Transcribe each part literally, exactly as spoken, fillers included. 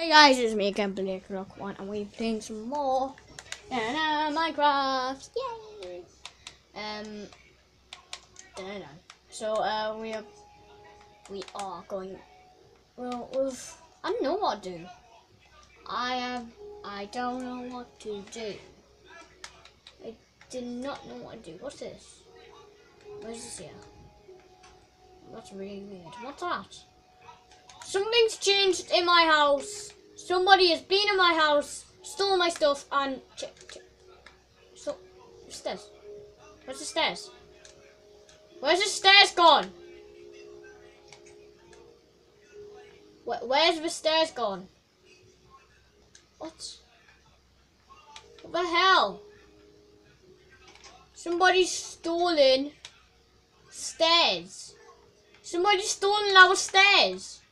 Hey guys, it's me again, Burglar One, and we're playing some more and, uh, Minecraft. Yay! Um, I don't know. So uh, we are we are going. Well, with I don't know what to do. I have I don't know what to do. I did not know what to do. What's this? What is this here? That's really weird. What's that? Something's changed in my house. Somebody has been in my house, stolen my stuff, and ch ch so stairs. Where's the stairs? Where's the stairs gone? Where, where's the stairs gone? What? What the hell? Somebody's stolen stairs. Somebody's stolen our stairs.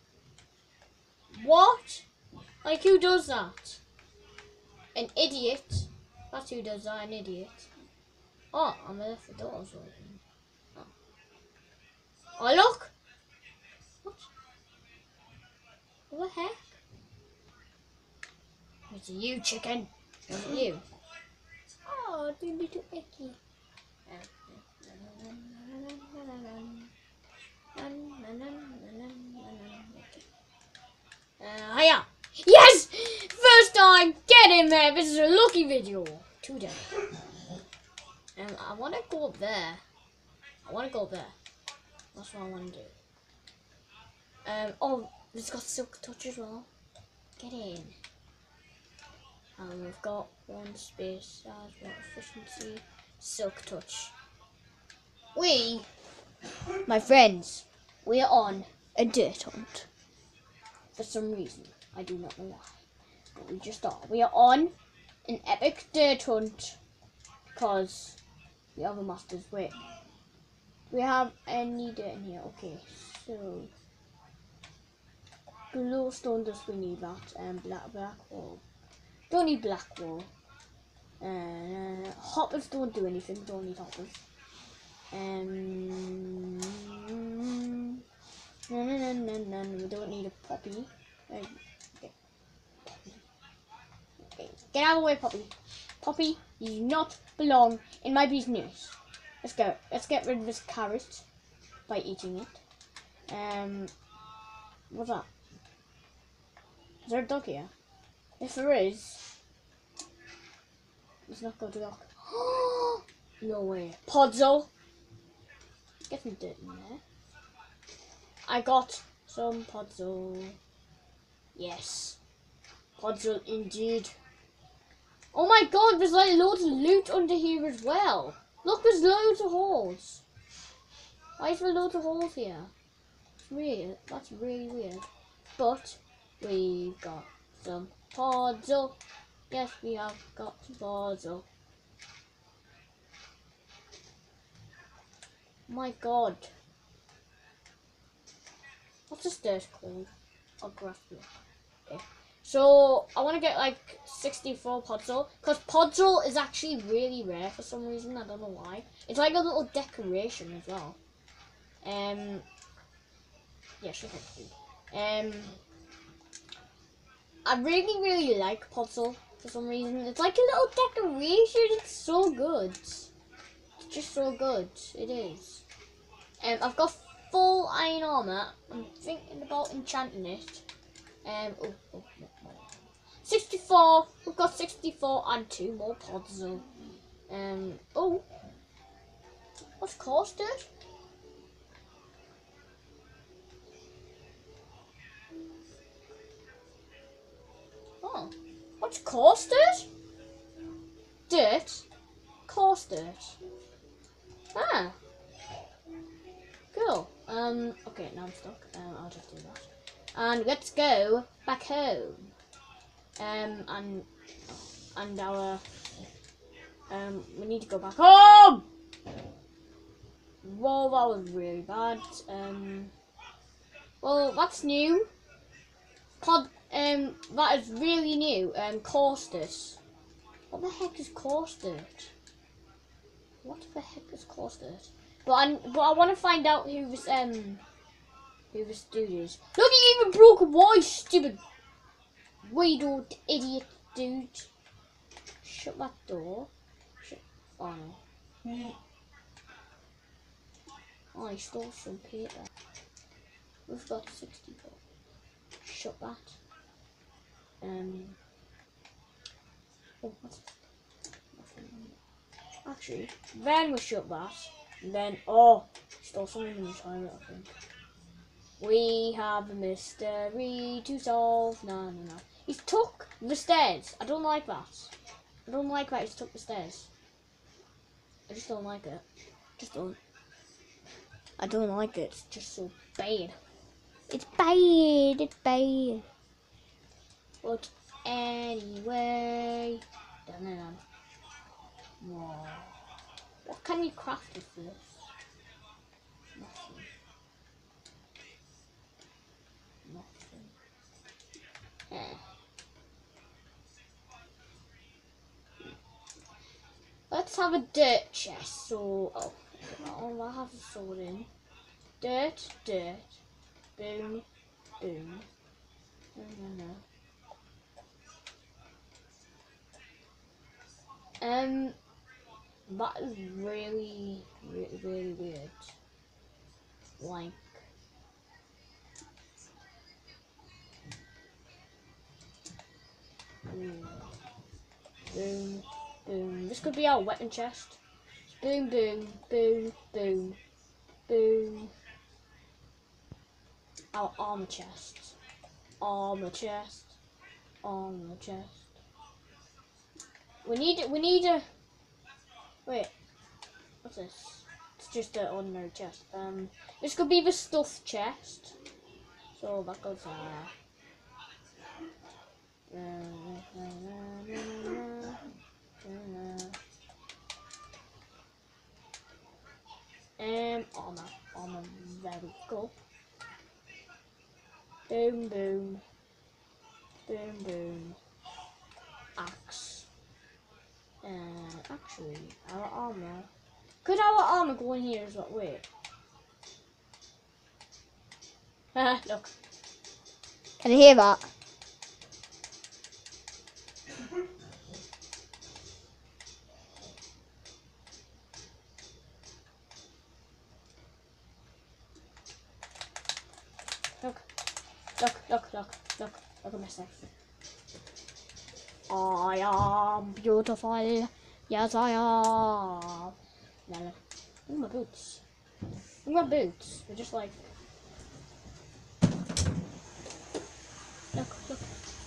What? Like, who does that? An idiot. That's who does that, an idiot. Oh, I left the doors open. Oh, oh look! What? What the heck? It's you, chicken. It's you. Oh, the little icky. Uh, hiya! Yes! First time! Get in there! This is a lucky video today. Um, I want to go up there. I want to go up there. That's what I want to do. Um, oh, it's got silk touch as well. Get in. And we've got one space as well. Efficiency, silk touch. We, my friends, we are on a dirt hunt. For some reason. I do not know why. But we just are. We are on an epic dirt hunt. Because the other masters. Wait. Do we have any dirt in here? Okay. So. Glowstone dust, we need that. And um, black, black wool. Don't need black wool. Uh, hoppers don't do anything. Don't need hoppers. Um. No, no, no, no, no. We don't need a poppy. Okay. Okay. Get out of the way, Poppy. Poppy, you do not belong in my business. Let's go. Let's get rid of this carrot by eating it. Um, what's that? Is there a dog here? If there is, let's not go to the dog. No way. Podzol. Get some dirt in there. I got some podzol. Yes. Podzol indeed. Oh my god, there's like loads of loot under here as well. Look, there's loads of holes. Why is there loads of holes here? It's weird. That's really weird. But we've got some podzol. Yes, we have got some podzol. My god. What's the stairs called? Oh, grass block. Okay. So I want to get like sixty-four podzol because podzol is actually really rare for some reason. I don't know why. It's like a little decoration as well. Um. Yeah, sure. Um. I really, really like podzol for some reason. It's like a little decoration. It's so good. It's just so good. It is. Um. I've got full iron armor. I'm thinking about enchanting it. Um, oh, oh, oh, oh. sixty-four. We've got sixty-four and two more podzol. Um, oh, what's cost it? Oh, what's cost it? Dirt, cost it. Ah, cool. Um, okay, now I'm stuck. Um, I'll just do that. And let's go back home. Um, and and our um, we need to go back home. Whoa, that was really bad. Um, well, that's new. Pod, um, that is really new. Um, Caustic. What the heck is Caustic? What the heck is Caustic? But I, but I want to find out who this um. Who this dude is. Look, he even broke a wall, stupid. weirdo idiot dude. Shut that door. Shut. Oh no. Oh, I stole some paper. We've got sixty-four. Shut that. Um. Oh, what's actually, then we shut that. And then, oh, stole something in the toilet, I think. We have a mystery to solve. No, no, no. He's took the stairs. I don't like that. I don't like that he's took the stairs. I just don't like it. Just don't. I don't like it. It's just so bad. It's bad. It's bad. But anyway. Dun, dun, dun. Whoa. What can you craft with this? Nothing. Nothing. Eh. Let's have a dirt chest. So, oh, oh I have a sword in. Dirt, dirt. Boom, boom. No, no, no. Um, that is really, really, really weird. Like, boom, boom, boom. This could be our weapon chest. Boom, boom, boom, boom, boom. Our armor chest. Armor chest. Armor chest. We need, we need a, wait, what's this? It's just an ordinary chest. Um, this could be the stuffed chest. So that goes there. Um, armor, armor, there we go. Boom, boom, boom, boom. Axe. Uh, actually, our armor. Could our armor go in here as well? Wait. Haha, look. Can you hear that? Look. Look, look, look, look. Look at myself. I am beautiful. Yes, I am. No, no. Look at my boots. Look at my boots. They're just like. Look, look.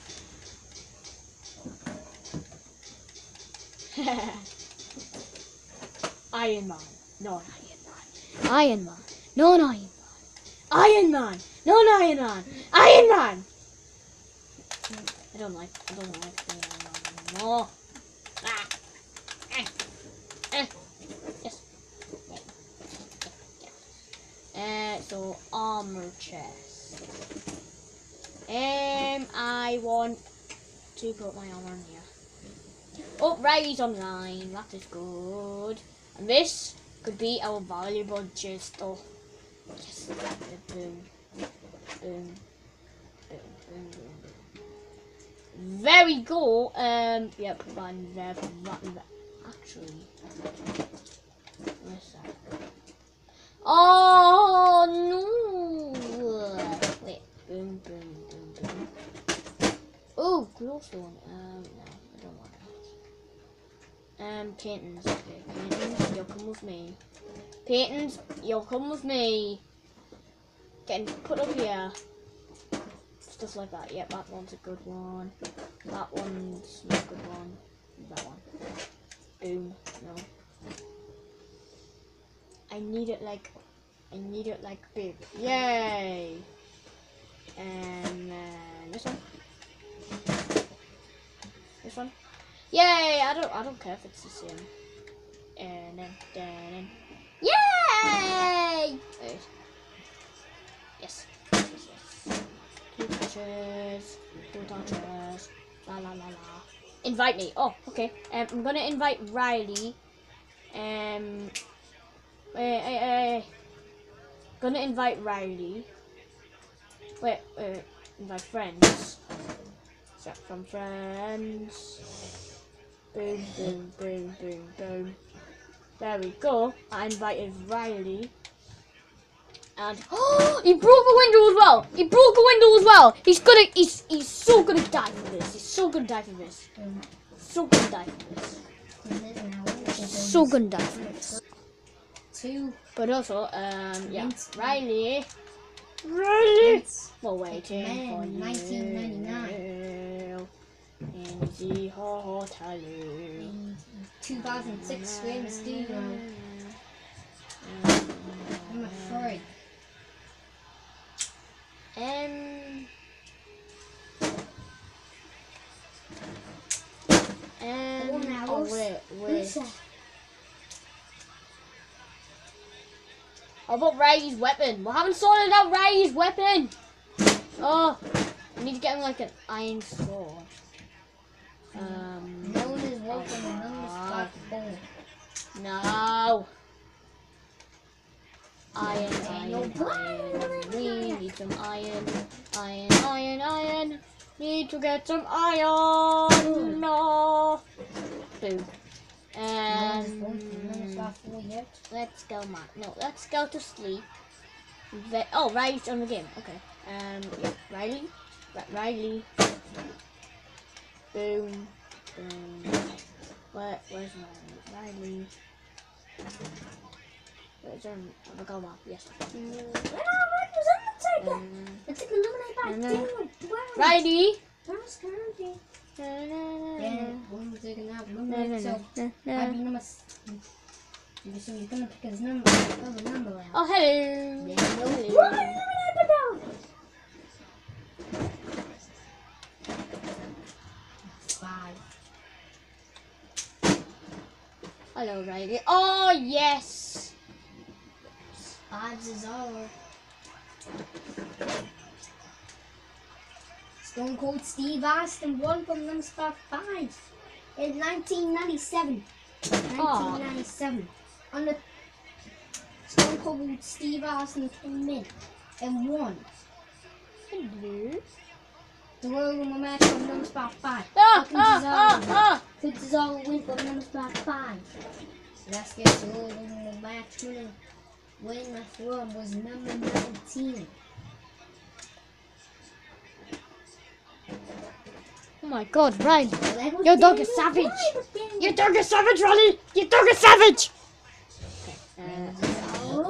Iron Man. No, Iron Man. Iron Man. No, Iron Man. Iron Man. No, Iron Man. Iron Man. I don't like. I don't like the Iron Man. No. Ah. Eh. Eh. Yes. Yeah. Uh, so armor chest. Um, I want to put my armor in here. Oh, Riley's online. That is good. And this could be our valuable chest. Oh, yes. Boom, boom, boom, boom, boom, boom. Very go. Um, yep, one there, one there. Actually, where's that? Oh no! Wait, boom, boom, boom, boom. Oh, glowstone. Um, no, I don't want that. Um, paintings. Okay, paintings, you'll come with me. Paintings, you'll come with me. Getting put up here. Stuff like that. Yep, that one's a good one. That one's not a good one. That one. Boom. No. I need it like. I need it like big. Yay! And then this one. This one. Yay! I don't. I don't care if it's the same. And then, then, yay! Wait. Yes. Yes. Yes. Two touches. Two touches. La la la la. Invite me. Oh, okay. Um, I'm gonna invite Riley. Um. Wait, wait, wait. Gonna invite Riley. Wait, wait. Invite friends. So, from friends. Boom, boom, boom, boom, boom. There we go. I invited Riley. And oh, he broke the window as well. He broke the window as well. He's gonna. He's he's so gonna die for this. He's so gonna die for this. So gonna die for this. So gonna die for this. Two. But also, um, yeah, Riley. Riley. We're waiting Man, for you. nineteen ninety-nine. In the hotel. In two thousand six, we're in the studio. I'm afraid. Um. Um. Oh wait, wait. How about Ray's weapon? We haven't sorted out Ray's weapon. Oh, we need to get him like an iron sword. Um. No one is welcome and none is got full. No. Iron, iron, iron. We need some iron. Iron, iron, iron. Need to get some iron. No. Boom. Um, let's go, man. No, let's go to sleep. Ve oh, Riley's on the game. Okay. Um, yeah, Riley. R Riley. Boom. Boom. Where, where's Riley? Riley. Where's um, the goal map? Yes. Um, Let's take a eliminate back. no, no. Dude, wow. Riley. That's scary. Na, na, na, Yeah, na. when we're taking out Na, na, eliminate, so na, na. I'd be number. s- So you're gonna pick his number. Oh, the number out. Oh, hello. There you go. Hello. Run, eliminate the dog. Five. Hello, Riley. Oh, yes. Odds is over. Stone Cold Steve Austin won from number spot five in nineteen ninety-seven. nineteen ninety-seven. On the Stone Cold Steve Austin came in and won Hello. the Royal Rumble match from number spot five. Ah, Fucking ah, Cesaro. ah, ah. Fucking Cesaro win from number spot five. Let's get the Royal Rumble match winning. Winning the throne was number nineteen. Oh my God, Riley. That was Your dog is Daniel savage. Bryan, but Daniel Your dog is savage, Riley. Your dog is savage. Uh, Oh,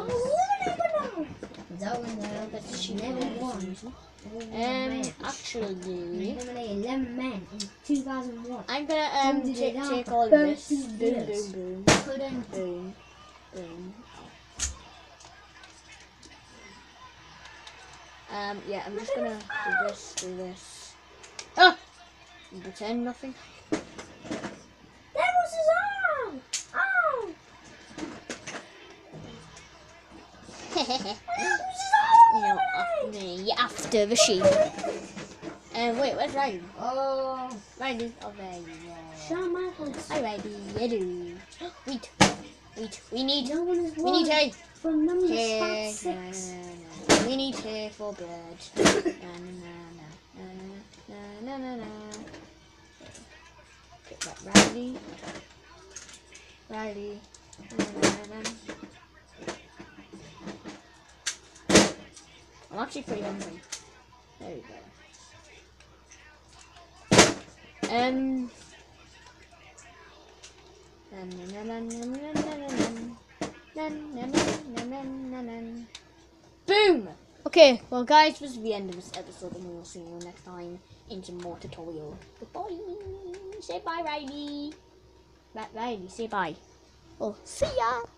but she never won. um, actually, Eliminated eleven men in two thousand one. I'm gonna um Did ta- it out take for all of this. thirty Boom, years. boom, boom, Couldn't. boom, boom. Um, yeah, I'm just gonna do this, do this. Ah! And pretend nothing. That was his arm! Oh! You know, after me, after the sheep. And wait, where's Riley? Oh, Riley, oh there you are. Shawn Michaels. Hi Riley, hello. Wait, wait, we need, No one is we need hay. from number Hay, spot na, six. na, na. We need hay for birds. Na, na, na, na, na, na, na, na. Get that Riley. Riley. Na, na, na, na. I'm actually pretty hungry. There we go. Um. Boom! Okay, well guys, this is the end of this episode and we will see you next time in some more tutorial. Goodbye! Say bye, Riley! Riley, say bye. Oh, see ya!